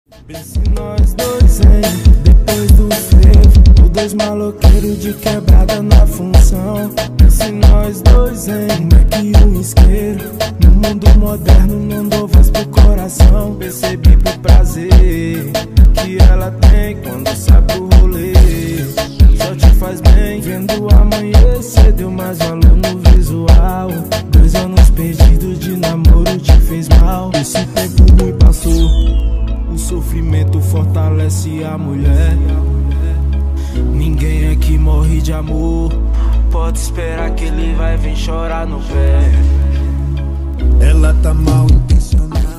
Pense nós dois, hein? Depois do frevo, os dois maloqueiros de quebrada na função. Pense nós dois, hein? Como é que um isqueiro no mundo moderno não dou voz pro coração. Percebi pro prazer que ela tem quando sai pro rolê. Só te faz bem, vendo amanhecer, deu mais valor no visual. 2 anos perdidos de namoro te fez mal. Esse tempo ruim passou, o sofrimento fortalece a mulher. Ninguém aqui morre de amor, pode esperar que ele vai vir chorar no pé. Ela tá mal intencionada.